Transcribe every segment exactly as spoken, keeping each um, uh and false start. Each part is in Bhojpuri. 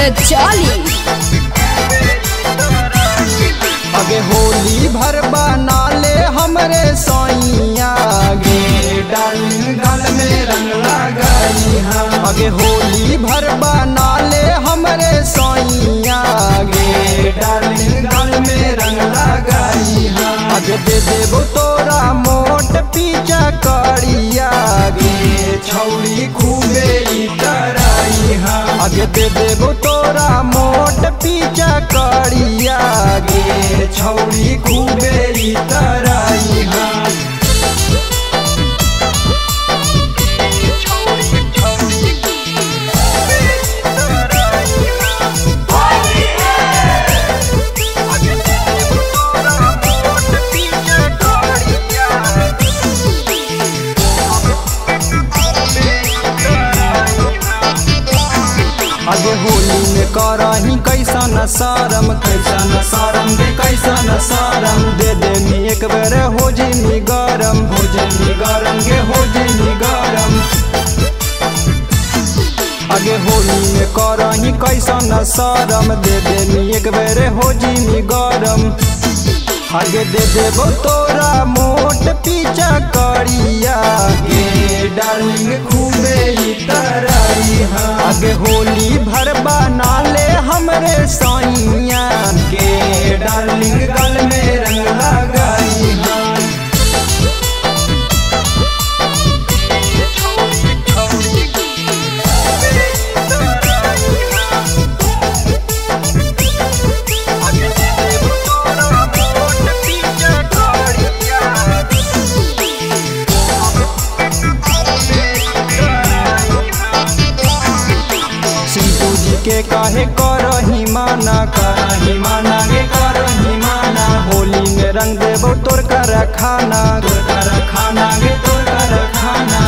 रजौली। अगे होली भर बना ले हमरे सैया गे डालिंग गल में रंग लगाई हाँ। अगे होली भर बना ले हमरे सैया गे डालिंग गल में रंग लगाई हाँ। अगे दे देबो तोरा मोट पीछा करिया गे छौड़ी खूबे तराई हाँ। अगे दे देबो तोरा मोट पीछा करिया गे छौड़ी खूबे तराई हाँ। अगे होली में करही कैसन शरम कैसन शरम गे कैसन शरम दे दे मी एक बेर हो जिनी गरम हो जिनी गरम गे हो जिनी गरम। अगे होली में करही कैसन शरम दे दे मी एक बेर हो जिनी गरम। आगे दे देबो तोरा मोट पीछा करिया गे डालिंग खूबे तराई हाँ। आगे होली भर बना ले हमरे सैया के डालिंग गल में रंग लगाई हाँ। के काहे करही माना करही माना गे करही माना होली में रंग देबो तोर कर खाना तोर कर खाना गे तोर कर खाना।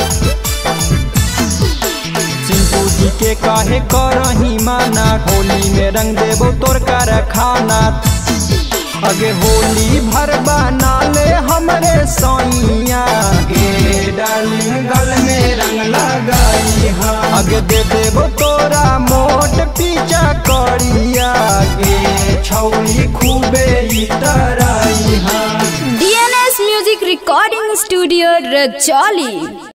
सिंटू जी के काहे करही माना होली में रंग देबो तोर कर खाना। अगे होली भर बना ले हमरे सैया गे डालिंग गल में रंग लगाई हाँ। अगे दे देबो तोरा मोट पीछा करिया गे छौड़ी खूबे तराई हाँ। D N S music recording studio Rajauli.